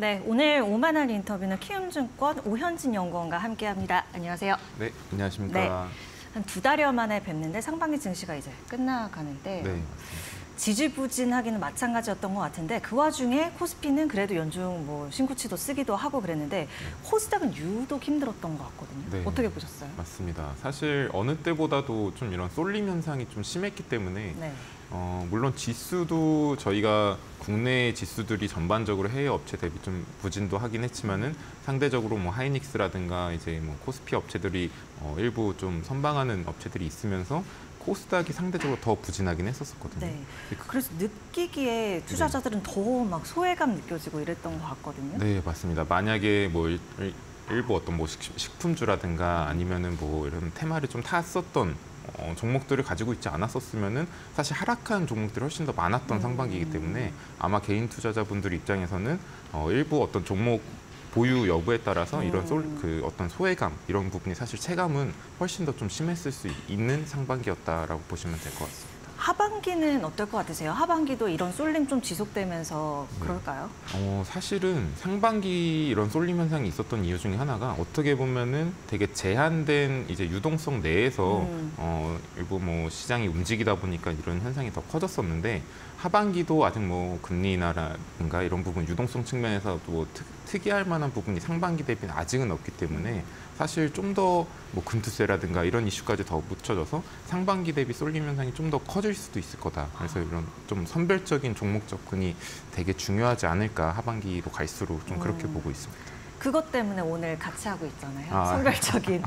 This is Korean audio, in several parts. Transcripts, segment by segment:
네, 오늘 오만한 인터뷰는 키움증권 오현진 연구원과 함께합니다. 안녕하세요. 네, 안녕하십니까. 네, 한 2달여 만에 뵙는데 상반기 증시가 이제 끝나가는데 네, 맞습니다. 지지부진하기는 마찬가지였던 것 같은데 그 와중에 코스피는 그래도 연중 뭐 신고치도 쓰기도 하고 그랬는데 코스닥은 유독 힘들었던 것 같거든요. 네, 어떻게 보셨어요? 맞습니다. 사실 어느 때보다도 좀 이런 쏠림 현상이 좀 심했기 때문에 네. 물론 지수도 저희가 국내 지수들이 전반적으로 해외 업체 대비 좀 부진도 하긴 했지만은 상대적으로 뭐 하이닉스라든가 이제 뭐 코스피 업체들이 일부 좀 선방하는 업체들이 있으면서 코스닥이 상대적으로 더 부진하긴 했었거든요. 네. 그래서 느끼기에 투자자들은 더 막 소외감 느껴지고 이랬던 것 같거든요. 네, 맞습니다. 만약에 뭐 일부 어떤 뭐 식품주라든가 아니면은 뭐 이런 테마를 좀 탔었던 종목들을 가지고 있지 않았었으면은 사실 하락한 종목들이 훨씬 더 많았던 상반기이기 때문에 아마 개인 투자자분들 입장에서는 일부 어떤 종목 보유 여부에 따라서 이런 어떤 소외감 이런 부분이 사실 체감은 훨씬 더 좀 심했을 수 있는 상반기였다라고 보시면 될 것 같습니다. 하반기는 어떨 것 같으세요? 하반기도 이런 쏠림 좀 지속되면서 그럴까요? 사실은 상반기 이런 쏠림 현상이 있었던 이유 중에 하나가 어떻게 보면은 되게 제한된 이제 유동성 내에서 일부 뭐 시장이 움직이다 보니까 이런 현상이 더 커졌었는데 하반기도 아직 뭐 금리 인하라든가 이런 부분 유동성 측면에서도 특이할 만한 부분이 상반기 대비는 아직은 없기 때문에 사실 좀 더 뭐 금투세라든가 이런 이슈까지 더 묻혀져서 상반기 대비 쏠림 현상이 좀 더 커질 수도 있을 거다. 그래서 이런 좀 선별적인 종목 접근이 되게 중요하지 않을까 하반기로 갈수록 좀 그렇게 보고 있습니다. 그것 때문에 오늘 같이 하고 있잖아요. 선별적인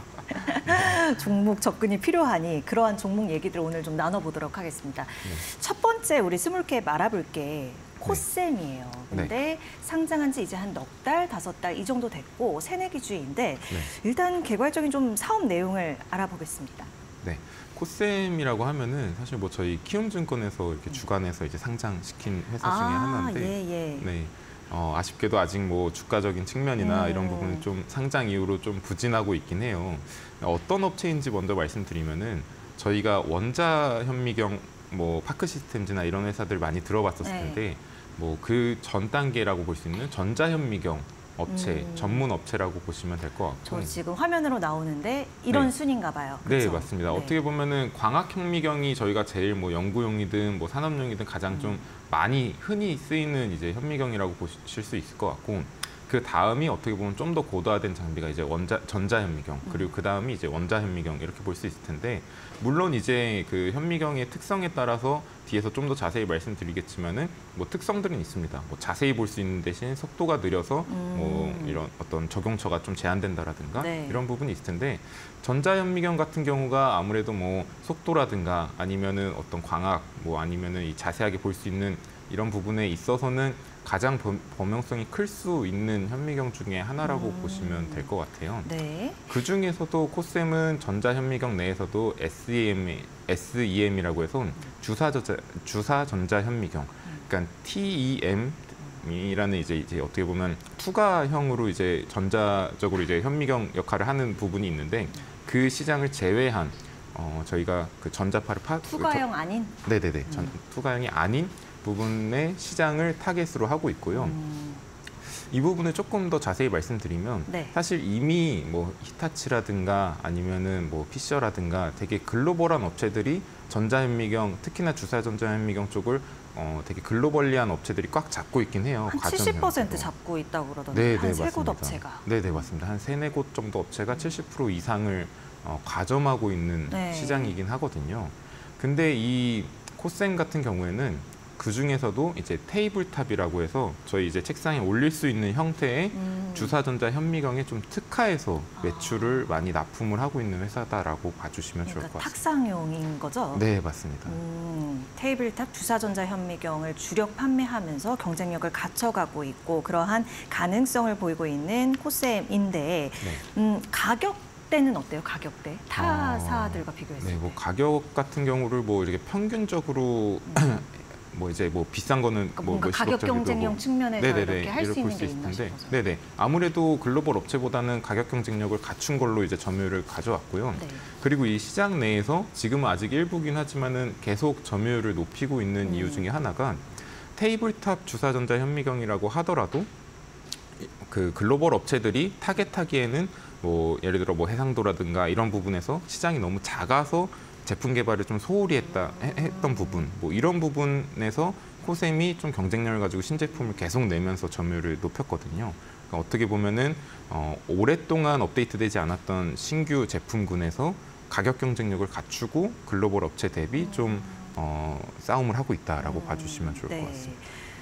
종목 접근이 필요하니 그러한 종목 얘기들 오늘 좀 나눠보도록 하겠습니다. 첫 번째 우리 스몰캡 알아볼게 코셈이에요. 근데 상장한 지 이제 한 넉 달, 5달 이 정도 됐고 새내기주의인데 일단 개괄적인 좀 사업 내용을 알아보겠습니다. 네, 코셈이라고 하면은 사실 뭐 저희 키움증권에서 이렇게 주관해서 이제 상장시킨 회사 중에 하나인데, 네. 아쉽게도 아직 뭐 주가적인 측면이나 이런 부분은 좀 상장 이후로 좀 부진하고 있긴 해요. 어떤 업체인지 먼저 말씀드리면은 저희가 원자 현미경, 뭐 파크 시스템즈나 이런 회사들 많이 들어봤었을 텐데, 뭐 그 전 단계라고 볼 수 있는 전자 현미경 업체, 전문 업체라고 보시면 될 것 같고. 저 지금 화면으로 나오는데 이런 순인가 봐요. 그렇죠? 네, 맞습니다. 어떻게 보면은 광학 현미경이 저희가 제일 뭐 연구용이든 뭐 산업용이든 가장 좀 많이 흔히 쓰이는 이제 현미경이라고 보실 수 있을 것 같고, 그 다음이 어떻게 보면 좀 더 고도화된 장비가 이제 전자 현미경, 그리고 그 다음이 이제 원자 현미경 이렇게 볼 수 있을 텐데, 물론 이제 그 현미경의 특성에 따라서 뒤에서 좀 더 자세히 말씀드리겠지만은 뭐 특성들은 있습니다. 뭐 자세히 볼 수 있는 대신 속도가 느려서 뭐 이런 어떤 적용처가 좀 제한된다라든가 이런 부분이 있을 텐데, 전자 현미경 같은 경우가 아무래도 뭐 속도라든가 아니면은 어떤 광학 뭐 아니면은 이 자세하게 볼 수 있는 이런 부분에 있어서는 가장 범용성이 클 수 있는 현미경 중에 하나라고 보시면 될 것 같아요. 그 중에서도 코셈은 전자 현미경 내에서도 SEM이라고 해서 주사 전자 현미경, 그러니까 TEM이라는 이제 어떻게 보면 투과형으로 이제 전자적으로 이제 현미경 역할을 하는 부분이 있는데, 그 시장을 제외한 저희가 그 전자파를 투과형 아닌? 네네네. 투과형이 아닌 부분의 시장을 타겟으로 하고 있고요. 이 부분을 조금 더 자세히 말씀드리면 사실 이미 뭐 히타치라든가 아니면은 뭐 피셔라든가 되게 글로벌한 업체들이 전자현미경, 특히나 주사전자현미경 쪽을 되게 글로벌리한 업체들이 꽉 잡고 있긴 해요. 한 70% 잡고 있다고 그러던데, 한 3곳 업체가. 네네, 맞습니다. 한 3-4곳 정도 업체가 70% 이상을 가점하고 있는 시장이긴 하거든요. 근데 이 코셈 같은 경우에는 그 중에서도 이제 테이블탑이라고 해서 저희 이제 책상에 올릴 수 있는 형태의 주사전자 현미경에 좀 특화해서 매출을 많이 납품을 하고 있는 회사다라고 봐주시면 좋을 것 같습니다. 탁상용인 거죠? 네, 맞습니다. 테이블탑 주사전자 현미경을 주력 판매하면서 경쟁력을 갖춰가고 있고 그러한 가능성을 보이고 있는 코셈인데 가격 때는 어때요? 가격대? 타사들과 비교했을 때? 네, 뭐 가격 같은 경우를 뭐 이렇게 평균적으로 뭐 이제 뭐 비싼 거는 뭐 가격 경쟁력 측면에서 이렇게 할 수 있는 게 있나 싶어서. 네네. 아무래도 글로벌 업체보다는 가격 경쟁력을 갖춘 걸로 이제 점유율을 가져왔고요. 그리고 이 시장 내에서 지금은 아직 일부긴 하지만은 계속 점유율을 높이고 있는 이유 중에 하나가 테이블탑 주사전자 현미경이라고 하더라도 그 글로벌 업체들이 타겟하기에는 뭐 예를 들어 뭐 해상도라든가 이런 부분에서 시장이 너무 작아서 제품 개발을 좀 소홀히 했던 부분, 뭐 이런 부분에서 코셈이 좀 경쟁력을 가지고 신제품을 계속 내면서 점유율을 높였거든요. 그러니까 어떻게 보면은 오랫동안 업데이트되지 않았던 신규 제품군에서 가격 경쟁력을 갖추고 글로벌 업체 대비 좀 싸움을 하고 있다라고 봐주시면 좋을 것 같습니다.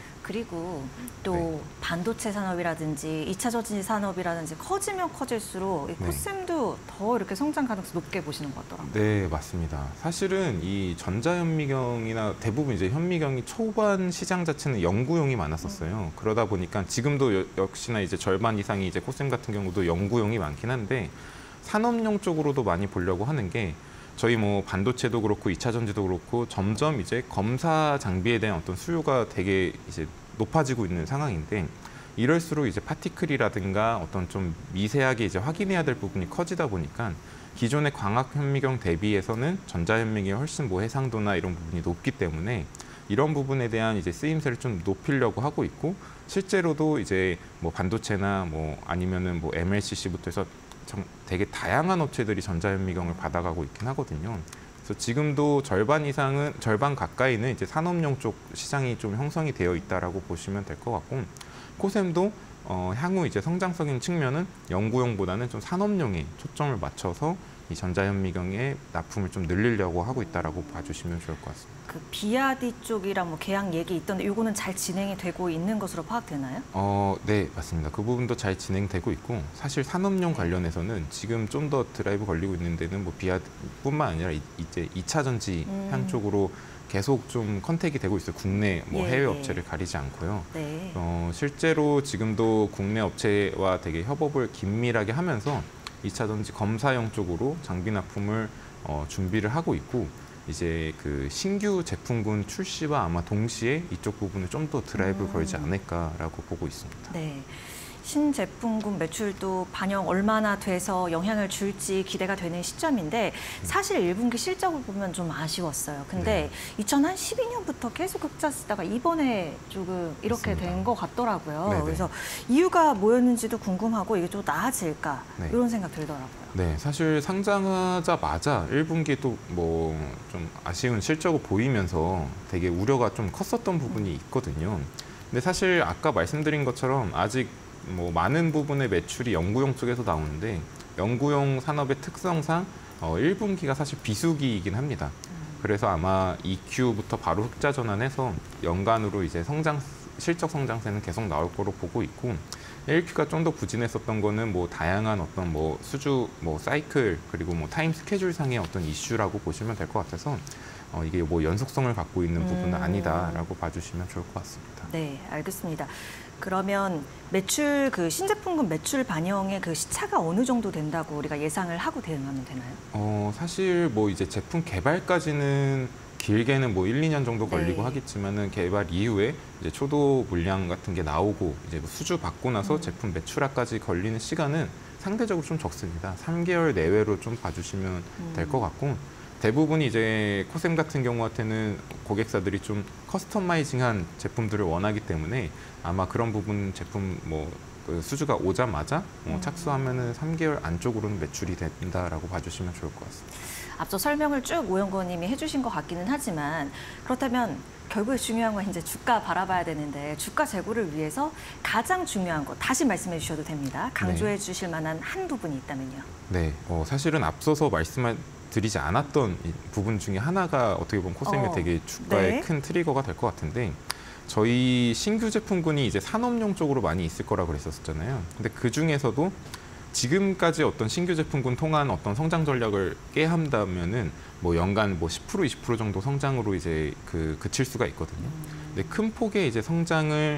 그리고 또 반도체 산업이라든지 2차 전지 산업이라든지 커지면 커질수록 이 코셈도 더 이렇게 성장 가능성 높게 보시는 것 같더라고요. 네, 맞습니다. 사실은 이 전자현미경이나 대부분 이제 현미경이 초반 시장 자체는 연구용이 많았었어요. 그러다 보니까 지금도 역시나 이제 절반 이상이 이제 코셈 같은 경우도 연구용이 많긴 한데 산업용 쪽으로도 많이 보려고 하는 게 저희 뭐 반도체도 그렇고 2차 전지도 그렇고 점점 이제 검사 장비에 대한 어떤 수요가 되게 이제 높아지고 있는 상황인데 이럴수록 이제 파티클이라든가 어떤 좀 미세하게 이제 확인해야 될 부분이 커지다 보니까 기존의 광학 현미경 대비해서는 전자 현미경이 훨씬 뭐 해상도나 이런 부분이 높기 때문에 이런 부분에 대한 이제 쓰임새를 좀 높이려고 하고 있고 실제로도 이제 뭐 반도체나 뭐 아니면은 뭐 MLCC부터 해서 되게 다양한 업체들이 전자현미경을 받아가고 있긴 하거든요. 그래서 지금도 절반 가까이는 이제 산업용 쪽 시장이 좀 형성이 되어 있다라고 보시면 될 것 같고 코셈도 향후 이제 성장적인 측면은 연구용보다는 좀 산업용에 초점을 맞춰서 이 전자현미경의 납품을 좀 늘리려고 하고 있다라고 봐주시면 좋을 것 같습니다. 그 비아디 쪽이랑 뭐 계약 얘기 있던데 이거는 잘 진행이 되고 있는 것으로 파악되나요? 네, 맞습니다. 그 부분도 잘 진행되고 있고 사실 산업용 관련해서는 지금 좀 더 드라이브 걸리고 있는 데는 뭐 비아디뿐만 아니라 이제 2차 전지 향 쪽으로 계속 좀 컨택이 되고 있어요. 국내 뭐 해외 업체를 가리지 않고요. 네. 실제로 지금도 국내 업체와 되게 협업을 긴밀하게 하면서 2차 전지 검사용 쪽으로 장비 납품을 준비를 하고 있고 이제 그 신규 제품군 출시와 아마 동시에 이쪽 부분을 좀 더 드라이브를 걸지 않을까라고 보고 있습니다. 네. 신제품군 매출도 반영 얼마나 돼서 영향을 줄지 기대가 되는 시점인데 사실 1분기 실적을 보면 좀 아쉬웠어요. 근데 2012년부터 계속 흑자 쓰다가 이번에 조금 이렇게 된 것 같더라고요. 네네. 그래서 이유가 뭐였는지도 궁금하고 이게 좀 나아질까 이런 생각 들더라고요. 네, 사실 상장하자마자 1분기도 뭐 좀 아쉬운 실적을 보이면서 되게 우려가 좀 컸었던 부분이 있거든요. 근데 사실 아까 말씀드린 것처럼 아직 뭐 많은 부분의 매출이 연구용 쪽에서 나오는데 연구용 산업의 특성상 1분기가 사실 비수기이긴 합니다. 그래서 아마 2Q부터 바로 흑자 전환해서 연간으로 이제 실적 성장세는 계속 나올 거로 보고 있고 1Q가 좀 더 부진했었던 거는 뭐 다양한 어떤 뭐 수주, 뭐 사이클 그리고 뭐 타임 스케줄상의 어떤 이슈라고 보시면 될 것 같아서 이게 뭐 연속성을 갖고 있는 부분은 아니다라고 봐주시면 좋을 것 같습니다. 네, 알겠습니다. 그러면 매출 그 신제품군 매출 반영의 그 시차가 어느 정도 된다고 우리가 예상을 하고 대응하면 되나요? 사실 뭐 이제 제품 개발까지는 길게는 뭐 1, 2년 정도 걸리고 하겠지만은 개발 이후에 이제 초도 물량 같은 게 나오고 이제 수주 받고 나서 제품 매출화까지 걸리는 시간은 상대적으로 좀 적습니다. 3개월 내외로 좀 봐주시면 될 것 같고 대부분이 이제 코셈 같은 경우 같은 고객사들이 좀 커스터마이징한 제품들을 원하기 때문에 아마 그런 부분 제품 뭐 그 수주가 오자마자 착수하면은 3개월 안쪽으로는 매출이 된다라고 봐주시면 좋을 것 같습니다. 앞서 설명을 쭉 오연구원님이 해주신 것 같기는 하지만 그렇다면 결국에 중요한 건 이제 주가 바라봐야 되는데 주가 재고를 위해서 가장 중요한 거 다시 말씀해 주셔도 됩니다. 강조해 주실 만한 한 부분이 있다면요. 네, 사실은 앞서서 드리지 않았던 이 부분 중에 하나가 어떻게 보면 코셈의 되게 주가의 큰 트리거가 될 것 같은데 저희 신규 제품군이 이제 산업용 쪽으로 많이 있을 거라고 그랬었잖아요. 근데 그 중에서도 지금까지 어떤 신규 제품군 통한 어떤 성장 전략을 깨한다면은 뭐 연간 뭐 10% 20% 정도 성장으로 이제 그칠 수가 있거든요. 근데 큰 폭의 이제 성장을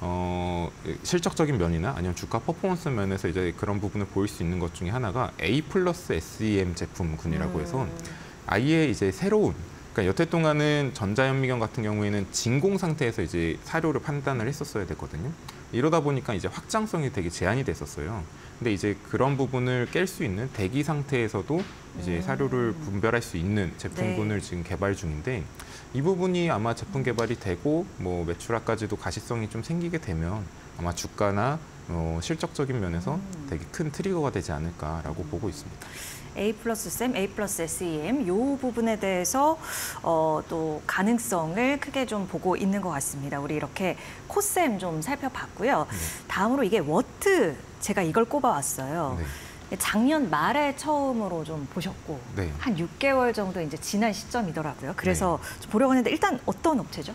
실적적인 면이나 아니면 주가 퍼포먼스 면에서 이제 그런 부분을 보일 수 있는 것 중에 하나가 A 플러스 SEM 제품군이라고 해서 아예 이제 새로운 그러니까 여태 동안은 전자현미경 같은 경우에는 진공 상태에서 이제 사료를 판단을 했었어야 됐거든요. 이러다 보니까 이제 확장성이 되게 제한이 됐었어요. 근데 이제 그런 부분을 깰 수 있는 대기 상태에서도 이제 사료를 분별할 수 있는 제품군을 지금 개발 중인데 이 부분이 아마 제품 개발이 되고 뭐 매출화까지도 가시성이 좀 생기게 되면 아마 주가나 실적적인 면에서 되게 큰 트리거가 되지 않을까라고 보고 있습니다. A+셈, A+SEM 이 부분에 대해서 또 가능성을 크게 좀 보고 있는 것 같습니다. 우리 이렇게 코셈 좀 살펴봤고요. 다음으로 이게 워트 제가 이걸 꼽아왔어요. 작년 말에 처음으로 좀 보셨고 한 6개월 정도 이제 지난 시점이더라고요. 그래서 좀 보려고 했는데 일단 어떤 업체죠?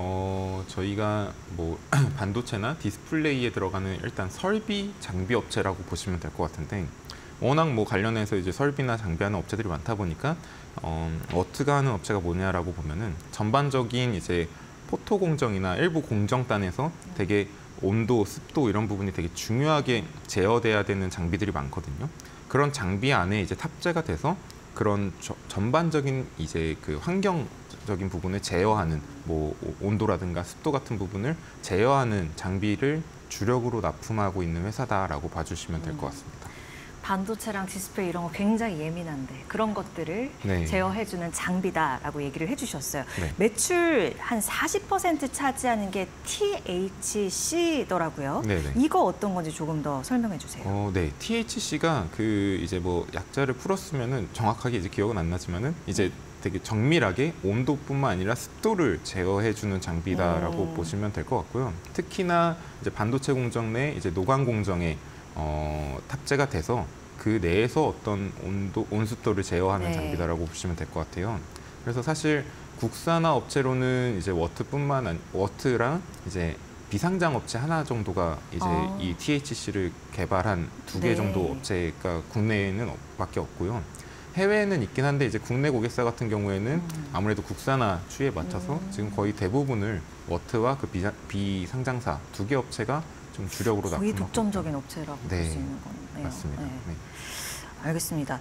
저희가 뭐 반도체나 디스플레이에 들어가는 일단 설비 장비 업체라고 보시면 될 것 같은데 워낙 뭐 관련해서 이제 설비나 장비하는 업체들이 많다 보니까 워트가 하는 업체가 뭐냐라고 보면은 전반적인 이제 포토 공정이나 일부 공정단에서 되게 온도, 습도 이런 부분이 되게 중요하게 제어돼야 되는 장비들이 많거든요. 그런 장비 안에 이제 탑재가 돼서 그런 전반적인 이제 그 환경적인 부분을 제어하는 뭐 온도라든가 습도 같은 부분을 제어하는 장비를 주력으로 납품하고 있는 회사다라고 봐주시면 될 것 같습니다. 반도체랑 디스플레이 이런 거 굉장히 예민한데 그런 것들을 제어해주는 장비다라고 얘기를 해주셨어요. 매출 한 40% 차지하는 게 THC더라고요. 이거 어떤 건지 조금 더 설명해 주세요. 네, THC가 그 이제 뭐 약자를 풀었으면은 정확하게 이제 기억은 안 나지만은 이제 되게 정밀하게 온도뿐만 아니라 습도를 제어해주는 장비다라고 보시면 될 것 같고요. 특히나 이제 반도체 공정 내 이제 노광 공정에 탑재가 돼서 그 내에서 어떤 온습도를 제어하는 장비다라고 보시면 될 것 같아요. 그래서 사실 국산화 업체로는 이제 워트랑 이제 비상장 업체 하나 정도가 이제 이 THC를 개발한 2개 정도 업체가 국내에는 밖에 없고요. 해외에는 있긴 한데 이제 국내 고객사 같은 경우에는 아무래도 국산화 추이에 맞춰서 지금 거의 대부분을 워트와 그 비상장사 2개 업체가 좀 주력으로 거의 독점적인 업체라고 볼 수 있는 거네요. 맞습니다. 알겠습니다.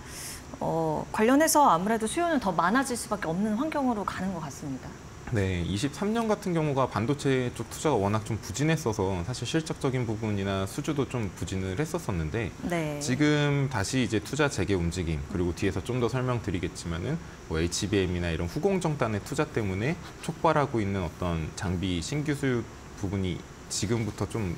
관련해서 아무래도 수요는 더 많아질 수밖에 없는 환경으로 가는 것 같습니다. 네, 23년 같은 경우가 반도체 쪽 투자가 워낙 좀 부진했어서 사실 실적적인 부분이나 수주도 좀 부진을 했었었는데 지금 다시 이제 투자 재개 움직임 그리고 뒤에서 좀 더 설명드리겠지만은 뭐 HBM이나 이런 후공정단의 투자 때문에 촉발하고 있는 어떤 장비 신규 수요 부분이 지금부터 좀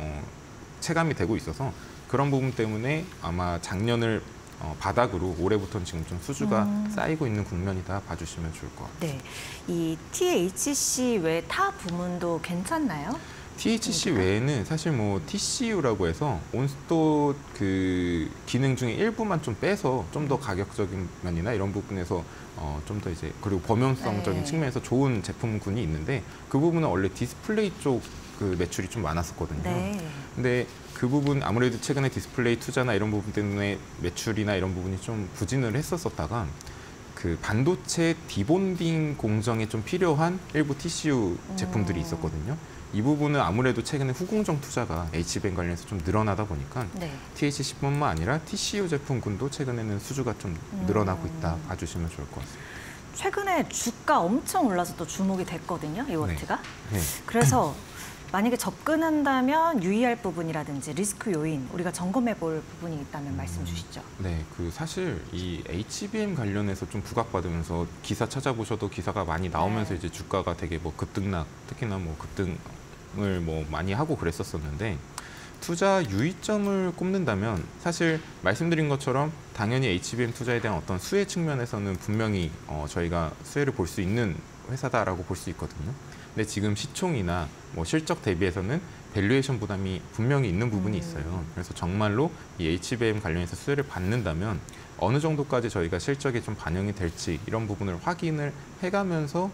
체감이 되고 있어서 그런 부분 때문에 아마 작년을 바닥으로 올해부터는 지금 좀 수주가 쌓이고 있는 국면이다 봐주시면 좋을 것 같아요. 네, 이 THC 외 타 부문도 괜찮나요? THC 외에는 사실 뭐 TCU라고 해서 온습도 그 기능 중에 일부만 좀 빼서 좀 더 가격적인 면이나 이런 부분에서 좀 더 이제 그리고 범용성적인 측면에서 좋은 제품군이 있는데 그 부분은 원래 디스플레이 쪽 그 매출이 좀 많았었거든요. 근데 그 부분 아무래도 최근에 디스플레이 투자나 이런 부분 때문에 매출이나 이런 부분이 좀 부진을 했었다가 그 반도체 디본딩 공정에 좀 필요한 일부 TCU 제품들이 있었거든요. 이 부분은 아무래도 최근에 후공정 투자가 HBM 관련해서 좀 늘어나다 보니까 THC뿐만 아니라 TCU 제품군도 최근에는 수주가 좀 늘어나고 있다 봐주시면 좋을 것 같습니다. 최근에 주가 엄청 올라서 또 주목이 됐거든요, 이 워트가. 그래서 만약에 접근한다면 유의할 부분이라든지 리스크 요인, 우리가 점검해 볼 부분이 있다면 말씀 주시죠. 네, 그 사실 이 HBM 관련해서 좀 부각받으면서 기사 찾아보셔도 기사가 많이 나오면서 이제 주가가 되게 뭐 급등락, 특히나 뭐 급등을 뭐 많이 하고 그랬었었는데 투자 유의점을 꼽는다면 사실 말씀드린 것처럼 당연히 HBM 투자에 대한 어떤 수혜 측면에서는 분명히 저희가 수혜를 볼 수 있는 회사다라고 볼 수 있거든요. 근데 지금 시총이나 뭐 실적 대비해서는 밸류에이션 부담이 분명히 있는 부분이 있어요. 그래서 정말로 이 HBM 관련해서 수혜를 받는다면 어느 정도까지 저희가 실적에 좀 반영이 될지 이런 부분을 확인을 해가면서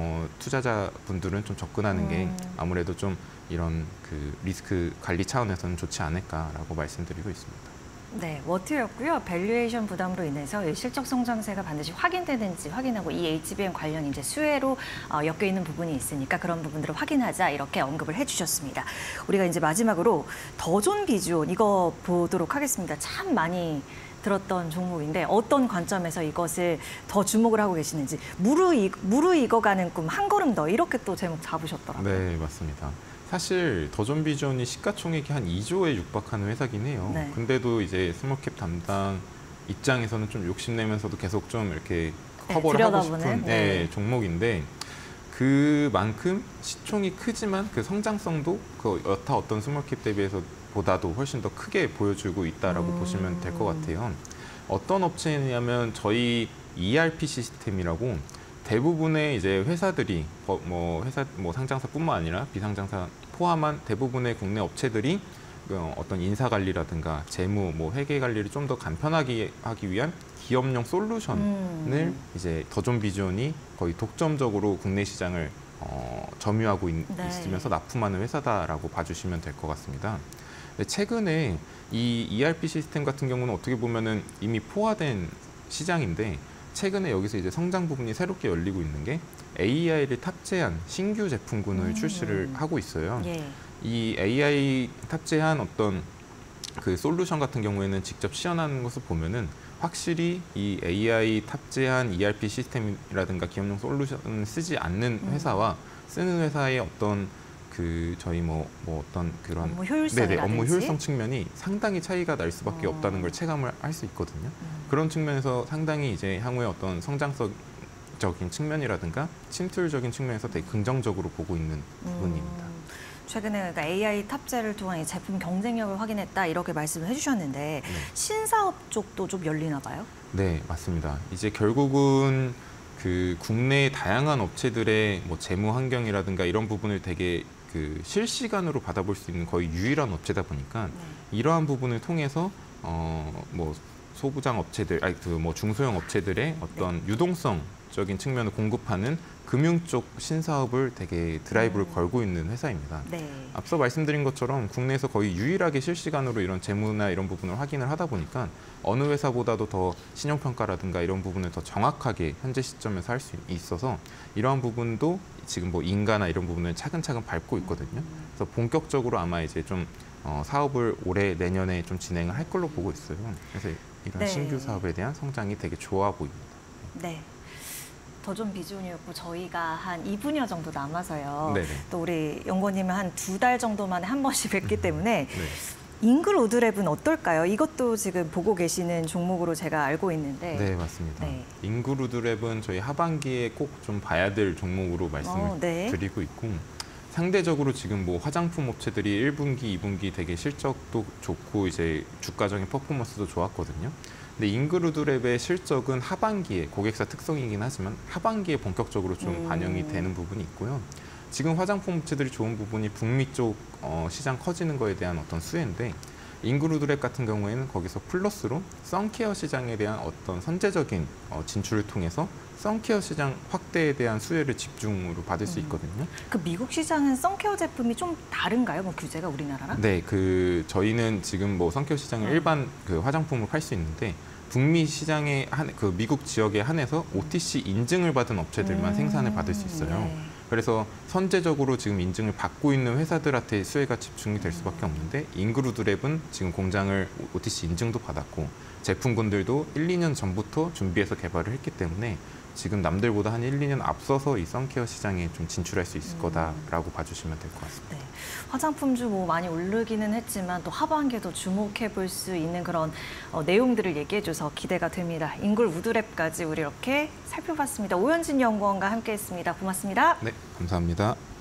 투자자분들은 좀 접근하는 게 아무래도 좀 이런 그 리스크 관리 차원에서는 좋지 않을까라고 말씀드리고 있습니다. 네, 워트였고요. 밸류에이션 부담으로 인해서 실적 성장세가 반드시 확인되는지 확인하고 이 HBM 관련 이제 수혜로 엮여 있는 부분이 있으니까 그런 부분들을 확인하자 이렇게 언급을 해주셨습니다. 우리가 이제 마지막으로 더존 비주온 이거 보도록 하겠습니다. 참 많이 들었던 종목인데 어떤 관점에서 이것을 더 주목을 하고 계시는지 무르익어가는 꿈 한 걸음 더 이렇게 또 제목 잡으셨더라고요. 네, 맞습니다. 사실 더존비전이 시가총액이 한 2조에 육박하는 회사긴 해요. 네. 근데도 이제 스몰캡 담당 입장에서는 좀 욕심내면서도 계속 좀 이렇게 커버를 하고 싶은 종목인데 그만큼 시총이 크지만 그 성장성도 그 여타 어떤 스몰캡 대비해서 보다도 훨씬 더 크게 보여주고 있다라고 보시면 될 것 같아요. 어떤 업체냐면 저희 ERP 시스템이라고 대부분의 이제 회사들이 회사 상장사뿐만 아니라 비상장사 포함한 대부분의 국내 업체들이 어떤 인사 관리라든가 재무, 회계 관리를 좀 더 간편하게 하기 위한 기업용 솔루션을 이제 더존비전이 거의 독점적으로 국내 시장을 점유하고 있으면서 납품하는 회사다라고 봐주시면 될 것 같습니다. 최근에 이 ERP 시스템 같은 경우는 어떻게 보면은 이미 포화된 시장인데 최근에 여기서 이제 성장 부분이 새롭게 열리고 있는 게 AI를 탑재한 신규 제품군을 출시를 하고 있어요. 예. 이 AI 탑재한 어떤 그 솔루션 같은 경우에는 직접 시연하는 것을 보면은 확실히 이 AI 탑재한 ERP 시스템이라든가 기업용 솔루션을 쓰지 않는 회사와 쓰는 회사의 어떤 그 저희 어떤 그런 업무 효율성이라든지 업무 효율성 측면이 상당히 차이가 날 수밖에 없다는 걸 체감을 할 수 있거든요. 그런 측면에서 상당히 이제 향후에 어떤 성장적인 측면이라든가 침투율적인 측면에서 되게 긍정적으로 보고 있는 부분입니다. 최근에 그러니까 AI 탑재를 통한 이 제품 경쟁력을 확인했다 이렇게 말씀을 해주셨는데 신사업 쪽도 좀 열리나 봐요? 네, 맞습니다. 이제 결국은 그 국내 다양한 업체들의 재무 환경이라든가 이런 부분을 되게 그 실시간으로 받아볼 수 있는 거의 유일한 업체다 보니까 이러한 부분을 통해서 소부장 업체들, 중소형 업체들의 어떤 유동성적인 측면을 공급하는 금융 쪽 신사업을 되게 드라이브를 걸고 있는 회사입니다. 네. 앞서 말씀드린 것처럼 국내에서 거의 유일하게 실시간으로 이런 재무나 이런 부분을 확인을 하다 보니까 어느 회사보다도 더 신용평가라든가 이런 부분을 더 정확하게 현재 시점에서 할 수 있어서 이러한 부분도 지금 인가나 이런 부분을 차근차근 밟고 있거든요. 그래서 본격적으로 아마 이제 좀 사업을 올해 내년에 좀 진행을 할 걸로 보고 있어요. 그래서 이런 신규 사업에 대한 성장이 되게 좋아 보입니다. 네. 더존비전이었고 저희가 한 2분여 정도 남아서요. 네네. 또 우리 연구원님은 한 2달 정도 만에 한 번씩 뵙기 때문에 잉글 우드랩은 어떨까요? 이것도 지금 보고 계시는 종목으로 제가 알고 있는데. 네, 맞습니다. 잉글 우드랩은 저희 하반기에 꼭 좀 봐야 될 종목으로 말씀을 드리고 있고 상대적으로 지금 화장품 업체들이 1분기, 2분기 되게 실적도 좋고 이제 주가적인 퍼포먼스도 좋았거든요. 근데 잉그루드랩의 실적은 하반기에 고객사 특성이긴 하지만 하반기에 본격적으로 좀 반영이 되는 부분이 있고요. 지금 화장품 업체들이 좋은 부분이 북미 쪽 시장 커지는 거에 대한 어떤 수혜인데 잉그루드랩 같은 경우에는 거기서 플러스로 선케어 시장에 대한 어떤 선제적인 진출을 통해서 선케어 시장 확대에 대한 수혜를 집중으로 받을 수 있거든요. 그 미국 시장은 선케어 제품이 좀 다른가요? 규제가 우리나라랑? 네, 저희는 지금 선케어 시장을 일반 화장품을 팔 수 있는데 북미 시장에 미국 지역에 한해서 OTC 인증을 받은 업체들만 생산을 받을 수 있어요. 그래서 선제적으로 지금 인증을 받고 있는 회사들한테 수혜가 집중이 될 수밖에 없는데 잉그루드랩은 지금 공장을 OTC 인증도 받았고 제품군들도 1, 2년 전부터 준비해서 개발을 했기 때문에 지금 남들보다 한 1, 2년 앞서서 이 선케어 시장에 좀 진출할 수 있을 거다라고 봐주시면 될 것 같습니다. 네. 화장품주 많이 오르기는 했지만 또 하반기에도 주목해 볼 수 있는 그런 내용들을 얘기해 줘서 기대가 됩니다. 잉글 우드랩까지 우리 이렇게 살펴봤습니다. 오현진 연구원과 함께했습니다. 고맙습니다. 네, 감사합니다.